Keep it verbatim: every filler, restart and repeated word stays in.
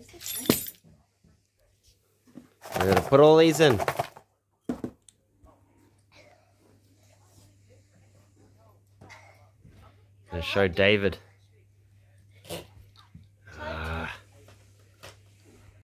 We're going to put all these in. Going to show David.